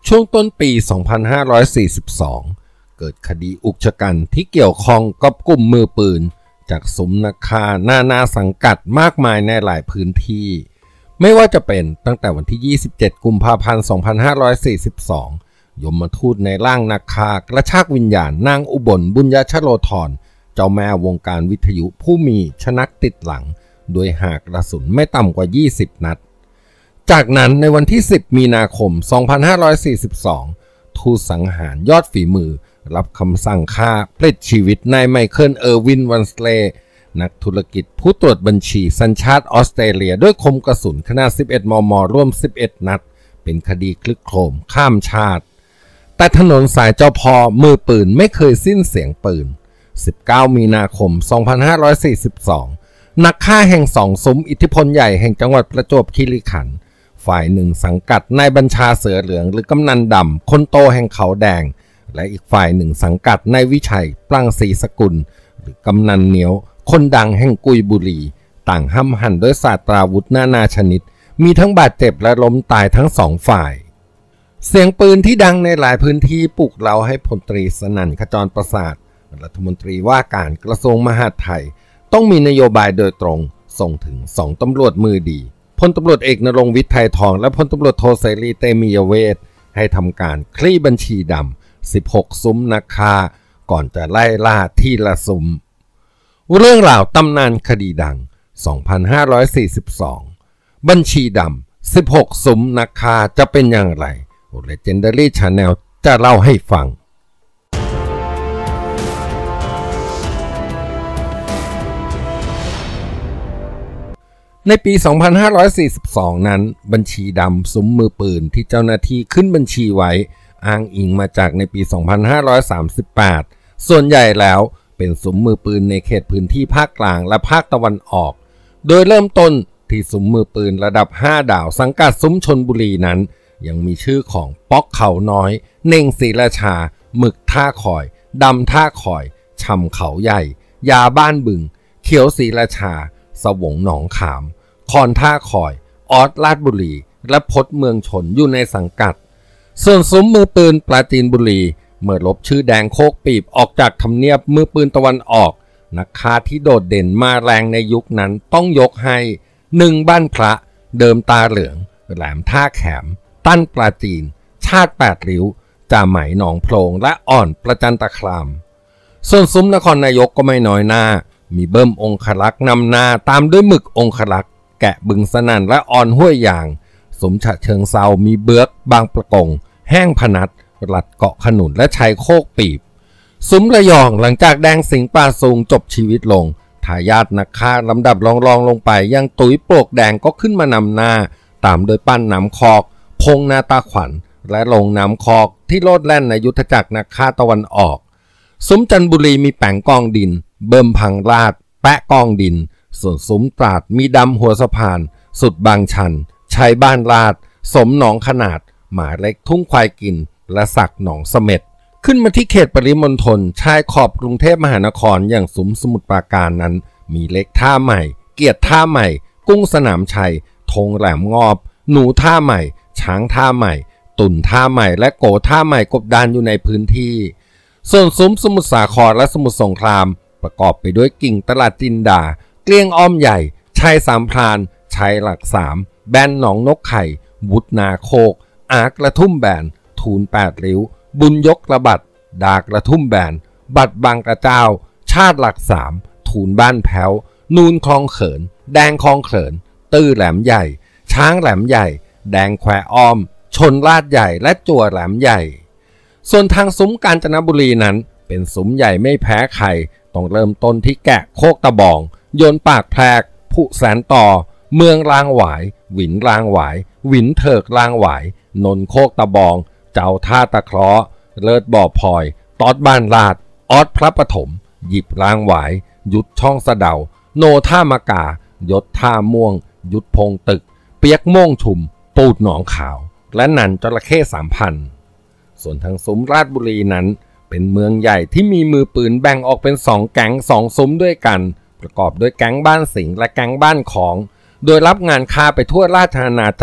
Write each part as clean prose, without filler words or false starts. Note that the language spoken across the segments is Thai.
ช่วงต้นปี 2542 เกิดคดีอุกชะกันที่เกี่ยวข้องกับกลุ่มมือปืนจากซุ้มนาคานาสังกัดมากมายในหลายพื้นที่ไม่ว่าจะเป็นตั้งแต่วันที่ 27 กุมภาพันธ์ 2542 ยมทูตในร่างนาคากระชากวิญญาณนางอุบลบุญญชโลธรเจ้าแม่วงการวิทยุผู้มีชนักติดหลังโดยหากกระสุนไม่ต่ำกว่า 20 นัดจากนั้นในวันที่ 10 มีนาคม 2542 ทูตสังหารยอดฝีมือรับคำสั่งฆ่าปลิดชีวิตนายไมเคิลเออร์วินวันสเลย์นักธุรกิจผู้ตรวจบัญชีสัญชาติออสเตรเลียด้วยคมกระสุนขนาด 11 มม. ร่วม 11 นัดเป็นคดีคลึกโครมข้ามชาติแต่ถนนสายเจ้าพ่อมือปืนไม่เคยสิ้นเสียงปืน 19 มีนาคม 2542 นักฆ่าแห่ง2 ซุ้มอิทธิพลใหญ่แห่งจังหวัดประจวบคีรีขันธ์ฝ่ายหนึ่งสังกัดนายบัญชาเสือเหลืองหรือกำนันดำคนโตแห่งเขาแดงและอีกฝ่ายหนึ่งสังกัดนายวิชัยปลังศรีสกุลหรือกำนันเหนียวคนดังแห่งกุยบุรีต่างห้ำหั่นด้วยศาสตราวุธนาชนิดมีทั้งบาดเจ็บและล้มตายทั้งสองฝ่ายเสียงปืนที่ดังในหลายพื้นที่ปลุกเร้าให้พลตรีสนั่นขจรประสาทรัฐมนตรีว่าการกระทรวงมหาดไทยต้องมีนโยบายโดยตรงส่งถึง2ตำรวจมือดีพลตำรวจเอกณรงค์วิทย์ไทยทองและพลตำรวจโทเสรีเตมียเวทให้ทำการคลี่บัญชีดำ16 ซุ้มนาคาก่อนจะไล่ล่าที่ละซุ้มเรื่องราวตำนานคดีดัง 2542 บัญชีดำ16 ซุ้มนาคาจะเป็นอย่างไร Legendary Channel จะเล่าให้ฟังในปี 2542 นั้นบัญชีดำซุ้มมือปืนที่เจ้าหน้าที่ขึ้นบัญชีไว้อ้างอิงมาจากในปี 2538 ส่วนใหญ่แล้วเป็นซุ้มมือปืนในเขตพื้นที่ภาคกลางและภาคตะวันออกโดยเริ่มต้นที่ซุ้มมือปืนระดับ5 ดาวสังกัดซุ้มชลบุรีนั้นยังมีชื่อของป๊อกเขาน้อยเน่งศรีราชาหมึกท่าคอยดำท่าคอยช่ำเขาใหญ่ยาบ้านบึงเขียวศรีราชาสวงหนองขามคอนท่าคอยออสลาดบุรีและพดเมืองชนอยู่ในสังกัดส่วนซุ้มมือปืนปราจีนบุรีเมื่อลบชื่อแดงโคกปีบออกจากทำเนียบมือปืนตะวันออกนักฆ่าที่โดดเด่นมาแรงในยุคนั้นต้องยกให้1บ้านพระเดิมตาเหลืองแหลมท่าแขมตั้นปราจีนชาติ8ริ้วจ่าไหมหนองโพรงและอ่อนประจันตครามส่วนซุ้มนครนายกก็ไม่น้อยหน้ามีเบิ้มองครักษ์นำหน้าตามด้วยหมึกองครักษ์แกะบึงสนั่นและอ่อนห้วยยางสมฉะเชิงเซามีเบือกบางประกงแห้งพนัดหลัดเกาะขนุนและชัยโคกปีบซุ้มระยองหลังจากแดงสิงห์ป่าสูงจบชีวิตลงทายาทนักฆ่าลำดับรองลงไปยังตุ๋ยโปลกแดงก็ขึ้นมานำหน้าตามโดยปั้นน้ำคอกพงนาตาขวัญและลงน้ำคอกที่โลดแล่นในยุทธจักรนักฆ่าตะวันออกซุ้มจันทบุรีมีแป๋งกองดินเบิ่มพังราดแปะกองดินส่วนซุ้มตราดมีดำหัวสะพานสุดบางชันชัยบ้านลาดสมหนองขนาดหมาเล็กทุ่งควายกินและสักหนองเสม็ดขึ้นมาที่เขตปริมณฑลชายขอบกรุงเทพมหานครอย่างซุ้มสมุทรปราการนั้นมีเล็กท่าใหม่เกียรติท่าใหม่กุ้งสนามชัยธงแหลมงอบหนูท่าใหม่ช้างท่าใหม่ตุ่นท่าใหม่และโกท่าใหม่กบดานอยู่ในพื้นที่ส่วนซุ้มสมุทรสาครและสมุทรสงครามประกอบไปด้วยกิ่งตลาดจินดาเกลี้ยงอ้อมใหญ่ชัยสามพรานชัยหลัก3แบนหนองนกไข่วุฒนาโคกอากระทุ่มแบนทูล8ริ้วบุญยกระบัดดากระทุ่มแบนบัดบางกระเจ้าชาติหลัก3ทูลบ้านแพ้วนูนคลองเขินแดงคลองเขินตื้อแหลมใหญ่ช้างแหลมใหญ่แดงแควอ้อมชนลาดใหญ่และจั่วแหลมใหญ่ส่วนทางซุ้มกาญจนบุรีนั้นเป็นซุ้มใหญ่ไม่แพ้ใครต้องเริ่มต้นที่แกะโคกตะบองโยนปากแพรกผุแสนต่อเมืองลางหวายหวินลางหวายหวินเถิกลางหวายนนโคกตะบองเจ้าท่าตะเคราะห์เลิศบ่อพลอยตอดบ้านลาดออดพระปฐมหยิบลางหวายยุดช่องสะเดาโนท่ามากายศท่าม่วงยุดพงตึกเปียกโม่งชุมปูดหนองขาวและนันจระเข้3,000ส่วนทางซุ้มราชบุรีนั้นเป็นเมืองใหญ่ที่มีมือปืนแบ่งออกเป็น2แก๊ง2ซุ้มด้วยกันประกอบด้วยแก๊งบ้านสิงห์และแก๊งบ้านของโดยรับงานฆ่าไปทั่วราชอาณาจักร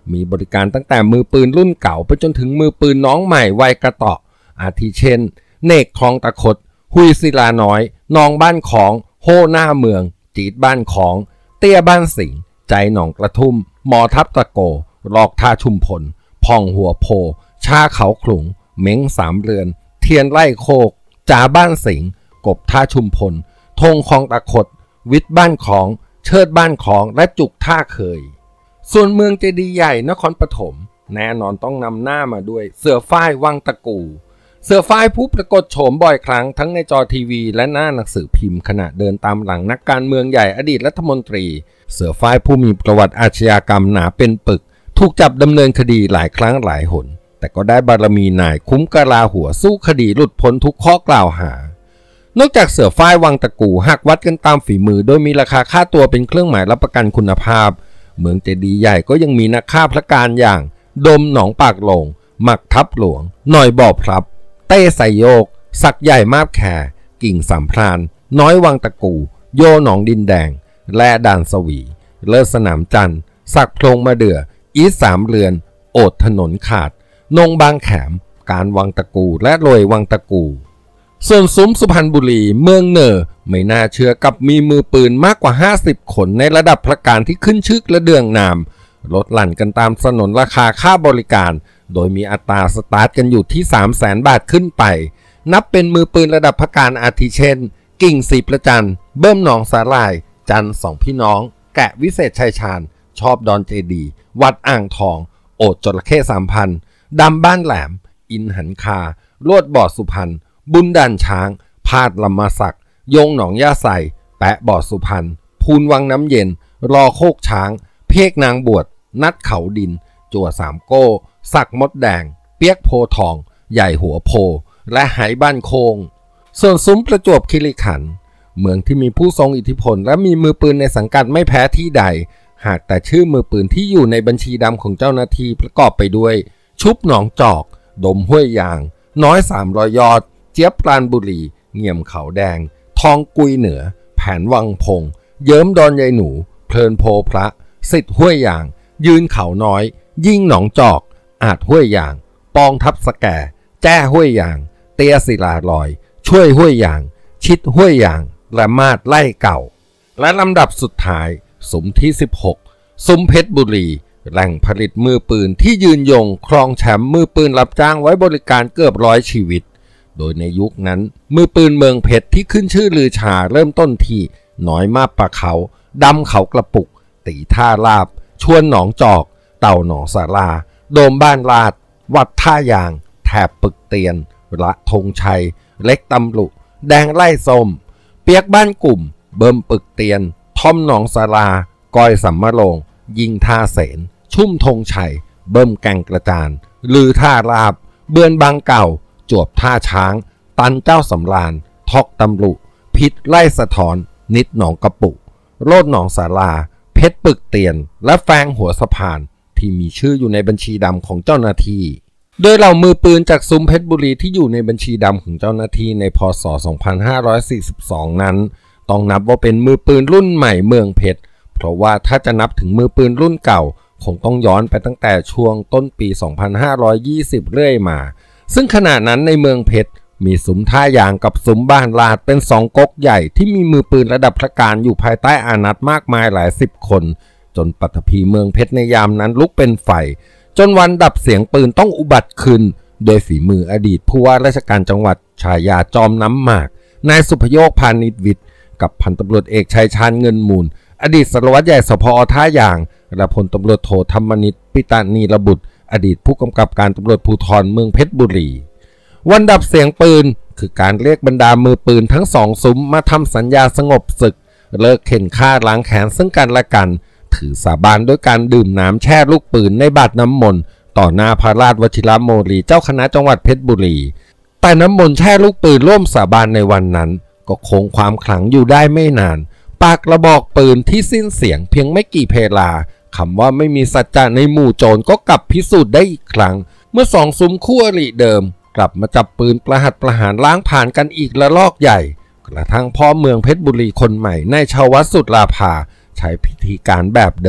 มีบริการตั้งแต่มือปืนรุ่นเก่าไปจนถึงมือปืนน้องใหม่วัยกระเตาะอาทิเช่นเนกคลองตะคดหุยศิลาน้อยนองบ้านของโฮหน้าเมืองจีดบ้านของเตี้ยบ้านสิงห์ใจหนองกระทุ่มหมอทับตะโกลอกท่าชุมพลพองหัวโพชาเขาขลุงเม้งสามเรือนเทียนไล่โคกจ่าบ้านสิงห์กบท่าชุมพลธงคลองตะคดวิทย์บ้านของเชิดบ้านของและจุกท่าเคยส่วนเมืองเจดีย์ใหญ่นครปฐมแน่นอนต้องนำหน้ามาด้วยเสือฝ้ายวังตะกูเสือฝ้ายผู้ปรากฏโฉมบ่อยครั้งทั้งในจอทีวีและหน้าหนังสือพิมพ์ขณะเดินตามหลังนักการเมืองใหญ่อดีตรัฐมนตรีเสือฝ้ายผู้มีประวัติอาชญากรรมหนาเป็นปึกถูกจับดำเนินคดีหลายครั้งหลายหนแต่ก็ได้บารมีนายคุ้มกะลาหัวสู้คดีหลุดพ้นทุกข้อกล่าวหานอกจากเสือฝ้ายวังตะกูหากวัดกันตามฝีมือโดยมีราคาค่าตัวเป็นเครื่องหมายรับประกันคุณภาพเมืองเจดีย์ใหญ่ก็ยังมีนักฆ่าพระการอย่างดมหนองปากโลงหมักทับหลวงหน่อยบ่อพลับเต้ใส่โยกสักใหญ่มาบแขกิ่งสามพรานน้อยวังตะกูโยหนองดินแดงและด่านสวีเลิศสนามจันทร์สักโพรงมะเดื่ออีสามเรือนโอดถนนขาดนงบางแขมการวังตะกูและโรยวังตะกูส่วนซุ้มสุพรรณบุรีเมืองเนอไม่น่าเชื่อกับมีมือปืนมากกว่า50คนในระดับพระการที่ขึ้นชื่อและเดืองนามลดหลั่นกันตามสนนราคาค่าบริการโดยมีอัตราสตาร์ทกันอยู่ที่ 300,000 บาทขึ้นไปนับเป็นมือปืนระดับพระการอาทิเช่นกิ่งศรีประจันเบิ้มหนองสาลายจันสองพี่น้องแกะวิเศษชัยชาญชอบดอนเจดีวัดอ่างทองโอดจระเข้3,000ดำบ้านแหลมอินหันคาลวดบ่อสุพรรณบุญดันช้างพาดลำมาสักยงหนองย่าใสแปะบ่อสุพรรณพูนวังน้ำเย็นรอโคกช้างเพกนางบวชนัดเขาดินจั่วสามโก้สักมดแดงเปียกโพทองใหญ่หัวโพและไหบ้านโคงส่วนซุ้มประจวบคีรีขันธ์เมืองที่มีผู้ทรงอิทธิพลและมีมือปืนในสังกัดไม่แพ้ที่ใดหากแต่ชื่อมือปืนที่อยู่ในบัญชีดำของเจ้าหน้าที่ประกอบไปด้วยชุบหนองจอกดมห้วยยางน้อย300 ยอดเจี๊ยบปราณบุรีเงี่ยมเขาแดงทองกุยเหนือแผนวังพงเยิ้มดอนยายหนูเพลินโพพระสิทธิ์ห้วยยางยืนเขาน้อยยิ่งหนองจอกอาจห้วยยางปองทับสแก่แจ้ห้วยยางเตียศิลาลอยช่วยห้วยยางชิดห้วยยางและมาดไล่เก่าและลำดับสุดท้ายซุ้มที่16ซุ้มเพชรบุรีแหล่งผลิตมือปืนที่ยืนยงครองแชมป์มือปืนรับจ้างไว้บริการเกือบ100 ชีวิตโดยในยุคนั้นมือปืนเมืองเพชรที่ขึ้นชื่อลือชาเริ่มต้นที่น้อยมาปะเขาดำเขากระปุกตีท่าลาบชวนหนองจอกเต่าหนองสาราโดมบ้านลาดวัดท่ายางแถบปึกเตียนละธงชัยเล็กตำลุแดงไล่ส้มเปียกบ้านกลุ่มเบิ่มปึกเตียนทอมหนองสารากอยสัมมะโรงยิงท่าเสนชุ่มธงชัยเบิ่มแกงกระจานลือท่าลาบเบือนบางเก่าจวบท่าช้างตันเจ้าสำราญทอกตำลุพิษไล่สะท้อนนิดหนองกระปุโลดหนองสาราเพชรปึกเตียนและแฟงหัวสะพานที่มีชื่ออยู่ในบัญชีดำของเจ้าหน้าที่โดยเหล่ามือปืนจากซุ้มเพชรบุรีที่อยู่ในบัญชีดำของเจ้าหน้าที่ในพ.ศ. 2542 นั้นต้องนับว่าเป็นมือปืนรุ่นใหม่เมืองเพชรเพราะว่าถ้าจะนับถึงมือปืนรุ่นเก่าคงต้องย้อนไปตั้งแต่ช่วงต้นปี 2520 เรื่อยมาซึ่งขณะนั้นในเมืองเพชรมีซุ้มท่ายางกับซุ้มบ้านลาดเป็น2 ก๊กใหญ่ที่มีมือปืนระดับพระการอยู่ภายใต้อานัตมากมายหลาย10 คนจนปฐพีเมืองเพชรในยามนั้นลุกเป็นไฟจนวันดับเสียงปืนต้องอุบัติขึ้นโดยฝีมืออดีตผู้ว่าราชการจังหวัดชายาจอมน้ำหมากนายสุพโยคพานิชวิทย์กับพันตำรวจเอกชัยชาญเงินมูลอดีตสารวัตรใหญ่สพอท่ายางและพลตำรวจโทธรรมนิตปิตานีระบุตรอดีตผู้กำกับการตำรวจภูธรเมืองเพชรบุรีวันดับเสียงปืนคือการเรียกบรรดามือปืนทั้ง2 ซุ้มมาทำสัญญาสงบศึกเลิกเข็นฆ่าล้างแค้นซึ่งกันและกันถือสาบานด้วยการดื่มน้ำแช่ลูกปืนในบาตรน้ำมนต์ต่อหน้าพระราชวชิรโมลีเจ้าคณะจังหวัดเพชรบุรีแต่น้ำมนต์แช่ลูกปืนร่วมสาบานในวันนั้นก็คงความขลังอยู่ได้ไม่นานปากกระบอกปืนที่สิ้นเสียงเพียงไม่กี่เพลาคำว่าไม่มีสัจจะในหมู่โจรก็กลับพิสูจน์ได้อีกครั้งเมื่อ2 ซุ้มคู่อริเดิมกลับมาจับปืนประหัตประหารล้างผ่านกันอีกระลอกใหญ่กระทั่งพ่อเมืองเพชรบุรีคนใหม่นายชาววัฒน์สุดลาภาใช้พิธีการแบบเดิม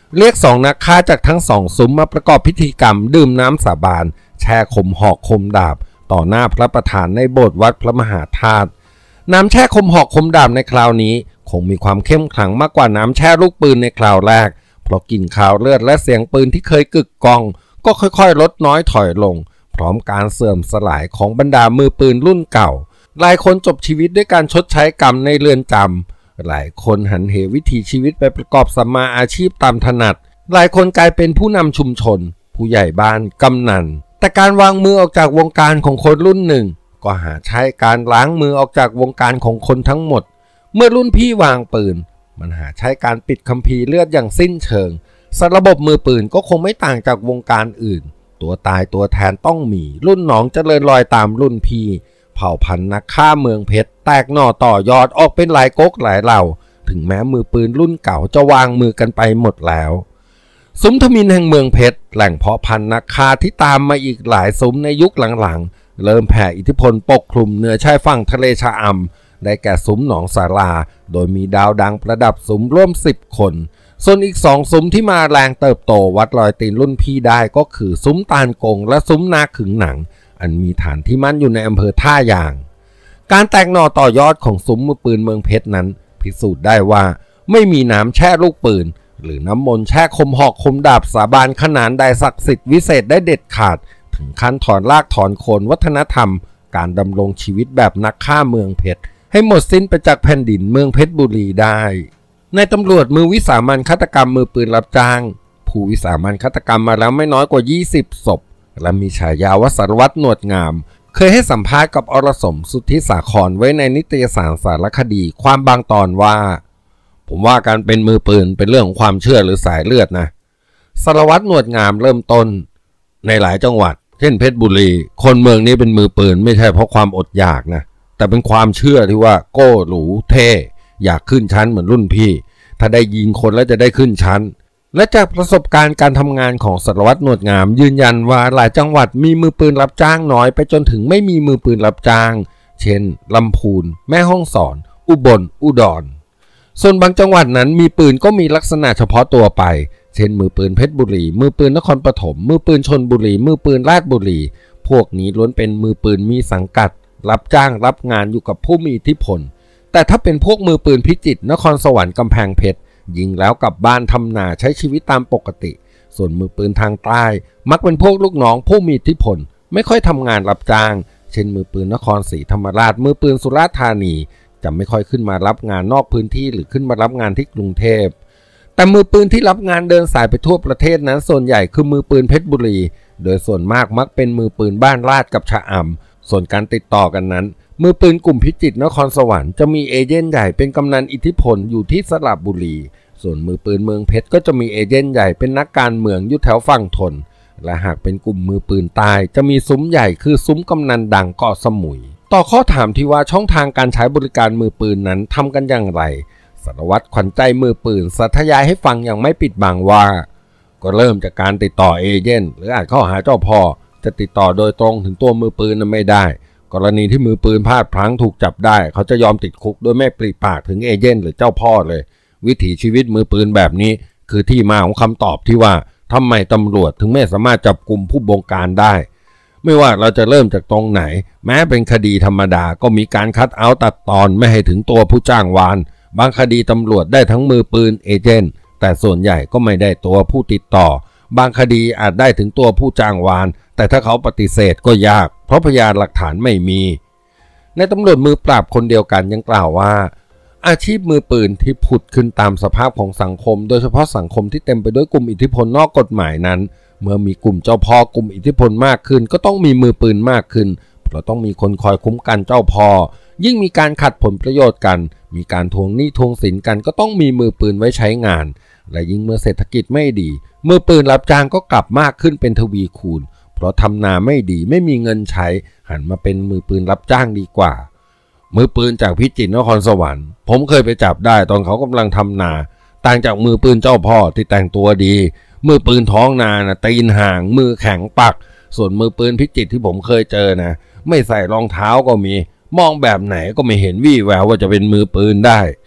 เรียก2นักฆ่าจากทั้ง2ซุ้มมาประกอบพิธีกรรมดื่มน้ำสาบานแช่คมหอกคมดาบต่อหน้าพระประธานในโบสถ์วัดพระมหาธาตุน้ำแช่คมหอกคมดาบในคราวนี้คงมีความเข้มขลังมากกว่าน้ำแช่ลูกปืนในคราวแรกเพราะกลิ่นคาวเลือดและเสียงปืนที่เคยกึกก้องก็ค่อยๆลดน้อยถอยลงพร้อมการเสื่อมสลายของบรรดามือปืนรุ่นเก่าหลายคนจบชีวิตด้วยการชดใช้กรรมในเรือนจำหลายคนหันเหวิถีชีวิตไปประกอบสัมมาอาชีพตามถนัดหลายคนกลายเป็นผู้นำชุมชนผู้ใหญ่บ้านกำนันแต่การวางมือออกจากวงการของคนรุ่นหนึ่งก็หาใช้การล้างมือออกจากวงการของคนทั้งหมดเมื่อรุ่นพี่วางปืนมันหาใช้การปิดคัมภีร์เลือดอย่างสิ้นเชิงระบบมือปืนก็คงไม่ต่างจากวงการอื่นตัวตายตัวแทนต้องมีรุ่นน้องเจริญรอยตามรุ่นพี่เผ่าพันธุ์นักฆ่าเมืองเพชรแตกหน่อต่อยอดออกเป็นหลายก๊กหลายเหล่าถึงแม้มือปืนรุ่นเก่าจะวางมือกันไปหมดแล้วซุ้มทมิฬแห่งเมืองเพชรแหล่งเพาะพันธุ์นักฆ่าที่ตามมาอีกหลายซุ้มในยุคหลังๆเริ่มแผ่อิทธิพลปกคลุมเหนือชายฝั่งทะเลชะอำได้แก่ซุ้มหนองสาราโดยมีดาวดังประดับซุ้มร่วม10คนส่วนอีก2ซุ้มที่มาแรงเติบโตวัดรอยตีนรุ่นพี่ได้ก็คือซุ้มตาลกงและซุ้มนาขึงหนังอันมีฐานที่มั่นอยู่ในอำเภอท่ายางการแตกหน่อต่อยอดของซุ้มมือปืนเมืองเพชรนั้นพิสูจน์ได้ว่าไม่มีน้ำแช่ลูกปืนหรือน้ำมนต์แช่คมหอกคมดาบสาบานขนานใดศักดิ์สิทธิ์วิเศษได้เด็ดขาดถึงขั้นถอนรากถอนโคนวัฒนธรรมการดำรงชีวิตแบบนักฆ่าเมืองเพชรให้หมดสิ้นไปจากแผ่นดินเมืองเพชรบุรีได้ในตำรวจมือวิสามัญฆาตกรรมมือปืนรับจ้างผู้วิสามัญฆาตกรรมมาแล้วไม่น้อยกว่า20ศพและมีฉายาว่าสารวัตรหนวดงามเคยให้สัมภาษณ์กับอรสมสุทธิสาครไว้ในนิตยสารสารคดีความบางตอนว่าผมว่าการเป็นมือปืนเป็นเรื่องของความเชื่อหรือสายเลือดนะสารวัตรหนวดงามเริ่มต้นในหลายจังหวัดเช่นเพชรบุรีคนเมืองนี้เป็นมือปืนไม่ใช่เพราะความอดอยากนะแต่เป็นความเชื่อที่ว่าโก้หรูเท่อยากขึ้นชั้นเหมือนรุ่นพี่ถ้าได้ยิงคนแล้วจะได้ขึ้นชั้นและจากประสบการณ์การทำงานของสารวัตรหนวดงามยืนยันว่าหลายจังหวัดมีมือปืนรับจ้างน้อยไปจนถึงไม่มีมือปืนรับจ้างเช่นลำพูนแม่ฮ่องสอนอุบลอุดรส่วนบางจังหวัดนั้นมีปืนก็มีลักษณะเฉพาะตัวไปเช่นมือปืนเพชรบุรีมือปืนนครปฐมมือปืนชลบุรีมือปืนราชบุรีพวกนี้ล้วนเป็นมือปืนมีสังกัดรับจ้างรับงานอยู่กับผู้มีอิทธิพลแต่ถ้าเป็นพวกมือปืนพิจิตรนครสวรรค์กำแพงเพชรยิงแล้วกลับบ้านทำนาใช้ชีวิตตามปกติส่วนมือปืนทางใต้มักเป็นพวกลูกน้องผู้มีอิทธิพลไม่ค่อยทำงานรับจ้างเช่นมือปืนนครศรีธรรมราชมือปืนสุราษฎร์ธานีจะไม่ค่อยขึ้นมารับงานนอกพื้นที่หรือขึ้นมารับงานที่กรุงเทพแต่มือปืนที่รับงานเดินสายไปทั่วประเทศนั้นส่วนใหญ่คือมือปืนเพชรบุรีโดยส่วนมากมักเป็นมือปืนบ้านราชกับชะอำส่วนการติดต่อกันนั้นมือปืนกลุ่มพิจิตรนครสวรรค์จะมีเอเจนต์ใหญ่เป็นกำนันอิทธิพลอยู่ที่สระบุรีส่วนมือปืนเมืองเพชรก็จะมีเอเจนต์ใหญ่เป็นนักการเมืองอยู่แถวฝั่งทนและหากเป็นกลุ่มมือปืนใต้จะมีซุ้มใหญ่คือซุ้มกำนันดังเกาะสมุยต่อข้อถามที่ว่าช่องทางการใช้บริการมือปืนนั้นทำกันอย่างไรสารวัตรขวัญใจมือปืนสาธยายให้ฟังอย่างไม่ปิดบังว่าก็เริ่มจากการติดต่อเอเจนต์หรืออาจเข้าหาเจ้าพ่อจะติดต่อโดยตรงถึงตัวมือปืนนั้นไม่ได้กรณีที่มือปืนพลาดพลั้งถูกจับได้เขาจะยอมติดคุกโดยไม่ปริปากถึงเอเจนต์หรือเจ้าพ่อเลยวิถีชีวิตมือปืนแบบนี้คือที่มาของคำตอบที่ว่าทำไมตำรวจถึงไม่สามารถจับกลุ่มผู้บงการได้ไม่ว่าเราจะเริ่มจากตรงไหนแม้เป็นคดีธรรมดาก็มีการคัดเอาท์ตัดตอนไม่ให้ถึงตัวผู้จ้างวานบางคดีตำรวจได้ทั้งมือปืนเอเจนต์แต่ส่วนใหญ่ก็ไม่ได้ตัวผู้ติดต่อบางคดีอาจได้ถึงตัวผู้จ้างวานแต่ถ้าเขาปฏิเสธก็ยากเพราะพยานหลักฐานไม่มีในตำรวจมือปราบคนเดียวกันยังกล่าวว่าอาชีพมือปืนที่ผุดขึ้นตามสภาพของสังคมโดยเฉพาะสังคมที่เต็มไปด้วยกลุ่มอิทธิพลนอกกฎหมายนั้นเมื่อมีกลุ่มเจ้าพ่อกลุ่มอิทธิพลมากขึ้นก็ต้องมีมือปืนมากขึ้นเพราะต้องมีคนคอยคุ้มกันเจ้าพ่อยิ่งมีการขัดผลประโยชน์กันมีการทวงหนี้ทวงสินกันก็ต้องมีมือปืนไว้ใช้งานและยิ่งเมื่อเศรษฐกิจไม่ดีมือปืนรับจ้างก็กลับมากขึ้นเป็นทวีคูณเพราะทำนาไม่ดีไม่มีเงินใช้หันมาเป็นมือปืนรับจ้างดีกว่ามือปืนจากพิจิตรนครสวรรค์ผมเคยไปจับได้ตอนเขากำลังทำนาต่างจากมือปืนเจ้าพ่อที่แต่งตัวดีมือปืนท้องนานะตีนห่างมือแข็งปักส่วนมือปืนพิจิตรที่ผมเคยเจอนะไม่ใส่รองเท้าก็มีมองแบบไหนก็ไม่เห็นวี่แววว่าจะเป็นมือปืนได้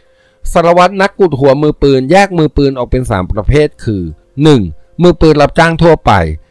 สารวัตรนักกุดหัวมือปืนแยกมือปืนออกเป็น3ประเภทคือ 1. มือปืนรับจ้างทั่วไป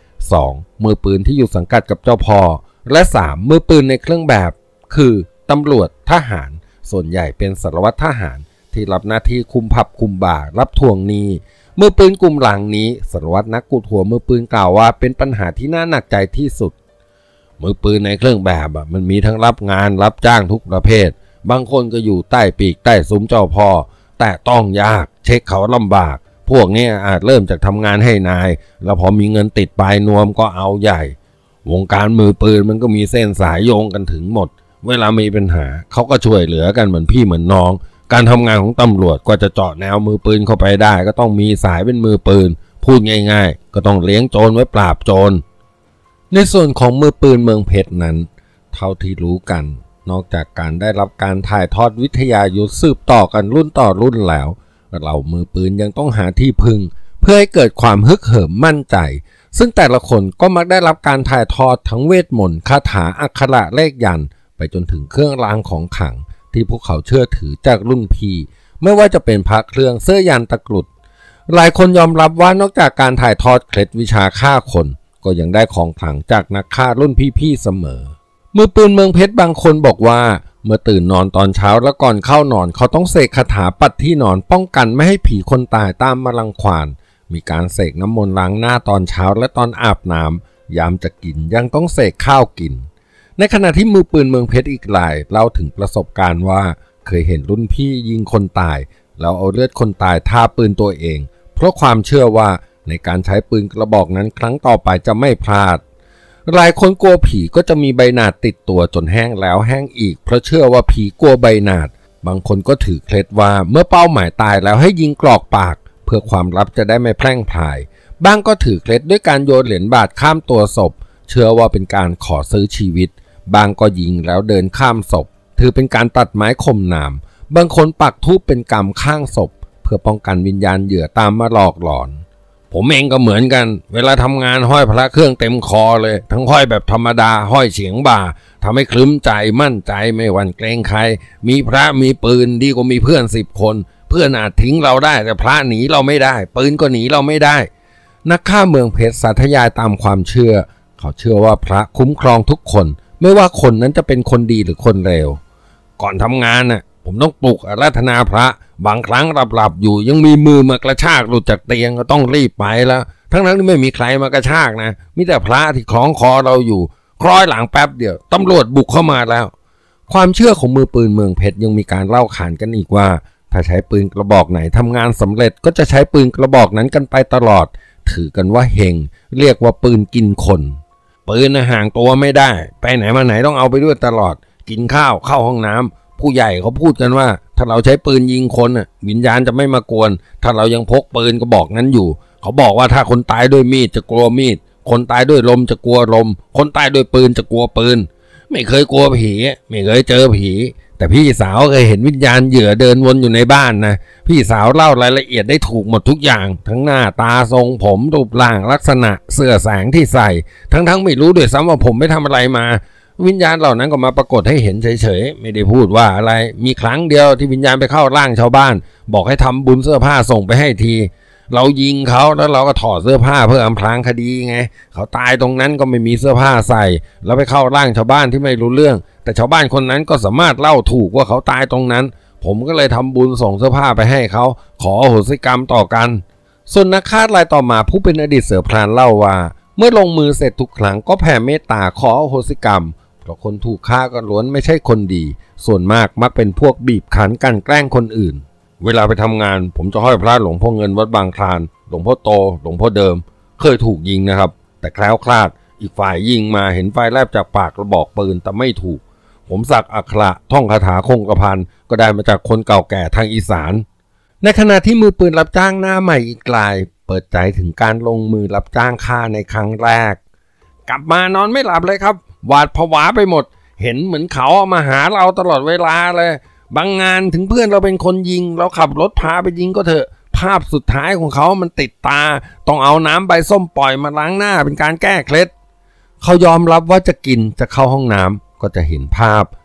2. มือปืนที่อยู่สังกัดกับเจ้าพ่อและ 3. มือปืนในเครื่องแบบคือตำรวจทหารส่วนใหญ่เป็นสารวัตรทหารที่รับหน้าที่คุมผับคุมบาร์รับทวงหนี้มือปืนกลุ่มหลังนี้สารวัตรนักกุดหัวมือปืนกล่าวว่าเป็นปัญหาที่น่าหนักใจที่สุดมือปืนในเครื่องแบบมันมีทั้งรับงานรับจ้างทุกประเภทบางคนก็อยู่ใต้ปีกใต้ซุ้มเจ้าพ่อแต่ต้องยากเช็คเขาลำบากพวกนี้อาจเริ่มจากทำงานให้นายแล้วพอมีเงินติดปลายนวมก็เอาใหญ่วงการมือปืนมันก็มีเส้นสายโยงกันถึงหมดเวลามีปัญหาเขาก็ช่วยเหลือกันเหมือนพี่เหมือนน้องการทำงานของตำรวจกว่าจะเจาะแนวมือปืนเข้าไปได้ก็ต้องมีสายเป็นมือปืนพูดง่ายๆก็ต้องเลี้ยงโจรไว้ปราบโจรในส่วนของมือปืนเมืองเพชรนั้นเท่าที่รู้กันนอกจากการได้รับการถ่ายทอดวิทยายุทธสืบต่อกันรุ่นต่อรุ่นแล้วเรามือปืนยังต้องหาที่พึ่งเพื่อให้เกิดความฮึกเหิมมั่นใจซึ่งแต่ละคนก็มักได้รับการถ่ายทอดทั้งเวทมนต์คาถาอักขระเลขยันต์ไปจนถึงเครื่องรางของขลังที่พวกเขาเชื่อถือจากรุ่นพี่ไม่ว่าจะเป็นพระเครื่องเสื้อยันตะกรุดหลายคนยอมรับว่านอกจากการถ่ายทอดเคล็ดวิชาฆ่าคนก็ยังได้ของขลังจากนักฆ่ารุ่นพี่ๆเสมอมือปืนเมืองเพชรบางคนบอกว่าเมื่อตื่นนอนตอนเช้าและก่อนเข้านอนเขาต้องเสกคาถาปัดที่นอนป้องกันไม่ให้ผีคนตายตามมารังควานมีการเสกน้ำมนต์ล้างหน้าตอนเช้าและตอนอาบน้ำยามจะกินยังต้องเสกข้าวกินในขณะที่มือปืนเมืองเพชรอีกรายเล่าถึงประสบการณ์ว่าเคยเห็นรุ่นพี่ยิงคนตายแล้วเอาเลือดคนตายทาปืนตัวเองเพราะความเชื่อว่าในการใช้ปืนกระบอกนั้นครั้งต่อไปจะไม่พลาดหลายคนกลัวผีก็จะมีใบหนาดติดตัวจนแห้งแล้วแห้งอีกเพราะเชื่อว่าผีกลัวใบหนาดบางคนก็ถือเคล็ดว่าเมื่อเป้าหมายตายแล้วให้ยิงกรอกปากเพื่อความลับจะได้ไม่แพร่งพรายบางก็ถือเคล็ดด้วยการโยนเหรียญบาทข้ามตัวศพเชื่อว่าเป็นการขอซื้อชีวิตบางก็ยิงแล้วเดินข้ามศพถือเป็นการตัดไม้ข่มนามบางคนปักธูปเป็นกรรมข้างศพเพื่อป้องกันวิญญาณเหยื่อตามมาหลอกหลอนผมเองก็เหมือนกันเวลาทำงานห้อยพระเครื่องเต็มคอเลยทั้งห้อยแบบธรรมดาห้อยเฉียงบ่าทำให้คลึ้มใจมั่นใจไม่หวั่นเกรงใครมีพระมีปืนดีกว่ามีเพื่อน10 คนเพื่อนอาจทิ้งเราได้แต่พระหนีเราไม่ได้ปืนก็หนีเราไม่ได้นักฆ่าเมืองเพชรสาธยายตามความเชื่อเขาเชื่อว่าพระคุ้มครองทุกคนไม่ว่าคนนั้นจะเป็นคนดีหรือคนเลวก่อนทำงานผมต้องปลุกอาราธนาพระบางครั้งหลับอยู่ยังมีมือมากระชากหลุดจากเตียงก็ต้องรีบไปแล้วทั้งที่ไม่มีใครมากระชากนะมีแต่พระที่คล้องคอเราอยู่คล้อยหลังแป๊บเดียวตำรวจบุกเข้ามาแล้วความเชื่อของมือปืนเมืองเพชรยังมีการเล่าขานกันอีกว่าถ้าใช้ปืนกระบอกไหนทำงานสำเร็จก็จะใช้ปืนกระบอกนั้นกันไปตลอดถือกันว่าเฮงเรียกว่าปืนกินคนปืนห่างตัวไม่ได้ไปไหนมาไหนต้องเอาไปด้วยตลอดกินข้าวเข้าห้องน้ำผู้ใหญ่เขาพูดกันว่าถ้าเราใช้ปืนยิงคนวิญญาณจะไม่มากวนถ้าเรายังพกปืนกระบอกนั้นอยู่เขาบอกว่าถ้าคนตายด้วยมีดจะกลัวมีดคนตายด้วยลมจะกลัวลมคนตายด้วยปืนจะกลัวปืนไม่เคยกลัวผีไม่เคยเจอผีแต่พี่สาวเคยเห็นวิญญาณเหยื่อเดินวนอยู่ในบ้านนะพี่สาวเล่ารายละเอียดได้ถูกหมดทุกอย่างทั้งหน้าตาทรงผมรูปร่างลักษณะเสื้อแสงที่ใส่ทั้งไม่รู้ด้วยซ้ำว่าผมไม่ทำอะไรมาวิญญาณเหล่านั้นก็มาปรากฏให้เห็นเฉยๆไม่ได้พูดว่าอะไรมีครั้งเดียวที่วิญญาณไปเข้าร่างชาวบ้านบอกให้ทำบุญเสื้อผ้าส่งไปให้ทีเรายิงเขาแล้วเราก็ถอดเสื้อผ้าเพื่ออำพรางคดีไงเขาตายตรงนั้นก็ไม่มีเสื้อผ้าใส่แล้วไปเข้าร่างชาวบ้านที่ไม่รู้เรื่องแต่ชาวบ้านคนนั้นก็สามารถเล่าถูกว่าเขาตายตรงนั้นผมก็เลยทำบุญส่งเสื้อผ้าไปให้เขาขออโหสิกรรมต่อกันส่วนนักฆ่ารายต่อมาผู้เป็นอดีตเสือพรานเล่าว่าเมื่อลงมือเสร็จทุกครั้งก็แผ่เมตตาขออโหสิกรรมเพราะคนถูกฆ่าก็ล้วนไม่ใช่คนดีส่วนมากมักเป็นพวกบีบคั้นกันแกล้งคนอื่นเวลาไปทำงานผมจะห้อยพระหลวงพ่อเงินวัดบางคลานหลวงพ่อโตหลวงพ่อเดิมเคยถูกยิงนะครับแต่แคล้วคลาดอีกฝ่ายยิงมาเห็นไฟแลบจากปากกระบอกปืนแต่ไม่ถูกผมสักอักขระท่องคาถาคงกระพันก็ได้มาจากคนเก่าแก่ทางอีสานในขณะที่มือปืนรับจ้างหน้าใหม่อีกรายเปิดใจถึงการลงมือรับจ้างฆ่าในครั้งแรกกลับมานอนไม่หลับเลยครับหวาดผวาไปหมดเห็นเหมือนเขามาหาเราตลอดเวลาเลยบางงานถึงเพื่อนเราเป็นคนยิงเราขับรถพาไปยิงก็เถอะภาพสุดท้ายของเขามันติดตาต้องเอาน้ำใบส้มปล่อยมาล้างหน้าเป็นการแก้เคล็ดเขายอมรับว่าจะกินจะเข้าห้องน้ำก็จะเห็นภาพ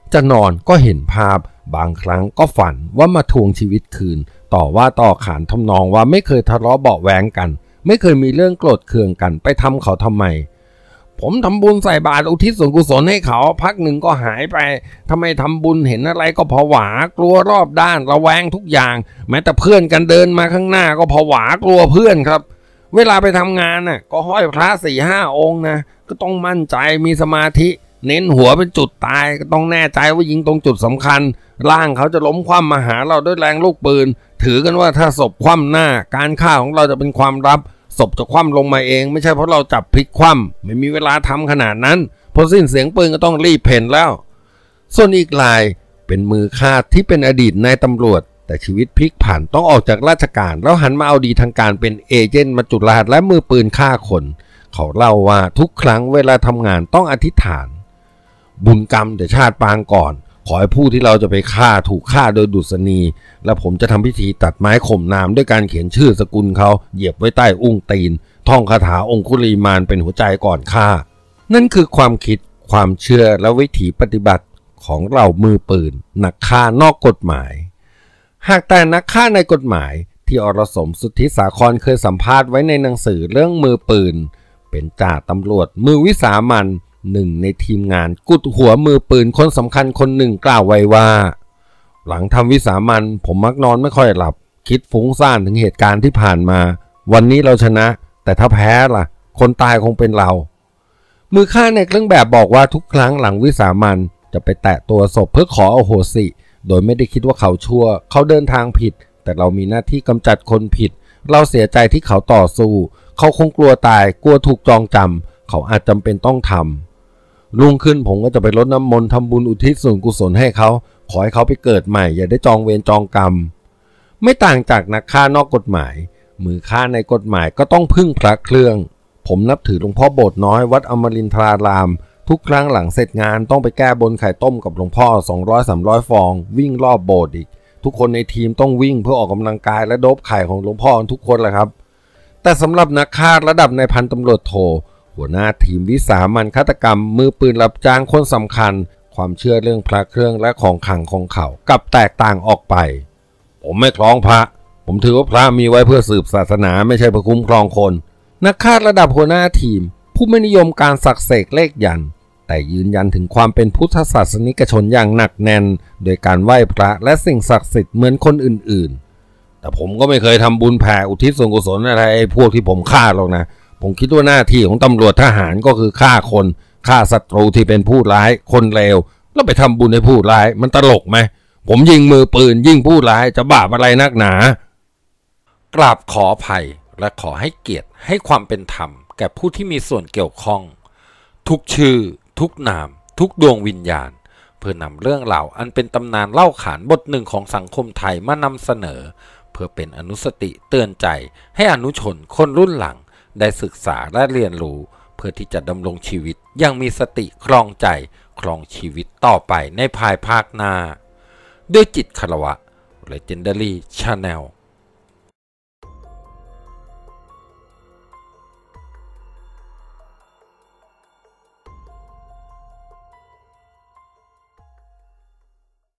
จะนอนก็เห็นภาพบางครั้งก็ฝันว่ามาทวงชีวิตคืนต่อว่าต่อขานทำนองว่าไม่เคยทะเลาะเบาะแว้งกันไม่เคยมีเรื่องโกรธเคืองกันไปทำเขาทำไมผมทำบุญใส่บาตรอุทิศส่วนกุศลให้เขาพักหนึ่งก็หายไปทำไมทำบุญเห็นอะไรก็ผวากลัวรอบด้านระแวงทุกอย่างแม้แต่เพื่อนกันเดินมาข้างหน้าก็ผวากลัวเพื่อนครับเวลาไปทำงานน่ะก็ห้อยพระ 4-5 องค์นะก็ต้องมั่นใจมีสมาธิเน้นหัวเป็นจุดตายก็ต้องแน่ใจว่ายิงตรงจุดสำคัญร่างเขาจะล้มคว่ำมาหาเราด้วยแรงลูกปืนถือกันว่าถ้าศพคว่ำหน้าการฆ่าของเราจะเป็นความลับศพจะคว่ำลงมาเองไม่ใช่เพราะเราจับพลิกคว่ำไม่มีเวลาทำขนาดนั้นพอสิ้นเสียงปืนก็ต้องรีบเพ่นแล้วส่วนอีกรายเป็นมือฆ่าที่เป็นอดีตนายตำรวจแต่ชีวิตพลิกผันต้องออกจากราชการแล้วหันมาเอาดีทางการเป็นเอเจนต์มาจุดรหัสและมือปืนฆ่าคนเขาเล่าว่าทุกครั้งเวลาทำงานต้องอธิษฐานบุญกรรมแต่ชาติปางก่อนขอให้ผู้ที่เราจะไปฆ่าถูกฆ่าโดยดุษณีและผมจะทำพิธีตัดไม้ข่มน้ำด้วยการเขียนชื่อสกุลเขาเหยียบไว้ใต้อุ้งตีนท่องคาถาองคุลีมานเป็นหัวใจก่อนฆ่านั่นคือความคิดความเชื่อและวิถีปฏิบัติของเรามือปืนนักฆ่านอกกฎหมายหากแต่นักฆ่าในกฎหมายที่อรสมสุทธิสาครเคยสัมภาษณ์ไว้ในหนังสือเรื่องมือปืนเป็นจ่าตำรวจมือวิสามันหนึ่งในทีมงานกุดหัวมือปืนคนสำคัญคนหนึ่งกล่าวไว้ว่าหลังทำวิสามันผมมักนอนไม่ค่อยหลับคิดฟุ้งซ่านถึงเหตุการณ์ที่ผ่านมาวันนี้เราชนะแต่ถ้าแพ้ล่ะคนตายคงเป็นเรามือฆ่าในเครื่องแบบบอกว่าทุกครั้งหลังวิสามันจะไปแตะตัวศพเพื่อขออโหสิโดยไม่ได้คิดว่าเขาชั่วเขาเดินทางผิดแต่เรามีหน้าที่กำจัดคนผิดเราเสียใจที่เขาต่อสู้เขาคงกลัวตายกลัวถูกจองจำเขาอาจจำเป็นต้องทำรุ่งขึ้นผมก็จะไปรดน้ำมนต์ทำบุญอุทิศส่วนกุศลให้เขาขอให้เขาไปเกิดใหม่อย่าได้จองเวรจองกรรมไม่ต่างจากนักฆ่านอกกฎหมายมือฆ่าในกฎหมายก็ต้องพึ่งพระเครื่องผมนับถือหลวงพ่อโบสถ์น้อยวัดอมรินทรารามทุกครั้งหลังเสร็จงานต้องไปแก้บนไข่ต้มกับหลวงพ่อ 200-300 ฟองวิ่งรอบโบสถ์อีกทุกคนในทีมต้องวิ่งเพื่อออกกำลังกายและโดบไข่ของหลวงพ่อทุกคนแหละครับแต่สำหรับนักฆ่าระดับนายพันตำรวจโทหัวหน้าทีมวิสามันฆาตกรรมมือปืนรับจ้างคนสำคัญความเชื่อเรื่องพระเครื่องและของขลังของเขากลับแตกต่างออกไปผมไม่คล้องพระผมถือว่าพระมีไว้เพื่อสืบศาสนาไม่ใช่เพื่อคุ้มครองคนนักฆ่าระดับหัวหน้าทีมผู้ไม่นิยมการสักเสกเลขยันแต่ยืนยันถึงความเป็นพุทธศาสนิกชนอย่างหนักแน่นโดยการไหว้พระและสิ่งศักดิ์สิทธิ์เหมือนคนอื่นๆแต่ผมก็ไม่เคยทำบุญแผ่อุทิศส่วนกุศลอะไรพวกที่ผมฆ่าหรอกนะผมคิดว่าหน้าที่ของตำรวจทหารก็คือฆ่าคนฆ่าศัตรูที่เป็นผู้ร้ายคนเลวแล้วไปทำบุญให้ผู้ร้ายมันตลกไหมผมยิงมือปืนยิงผู้ร้ายจะบาปอะไรนักหนากราบขออภัยและขอให้เกียรติให้ความเป็นธรรมแก่ผู้ที่มีส่วนเกี่ยวข้องทุกชื่อทุกนามทุกดวงวิญญาณเพื่อนำเรื่องราวอันเป็นตำนานเล่าขานบทหนึ่งของสังคมไทยมานำเสนอเพื่อเป็นอนุสติเตือนใจให้อนุชนคนรุ่นหลังได้ศึกษาและเรียนรู้เพื่อที่จะดำรงชีวิตอย่างมีสติครองใจครองชีวิตต่อไปในภายภาคหน้าด้วยจิตคารวะ Legendary Channel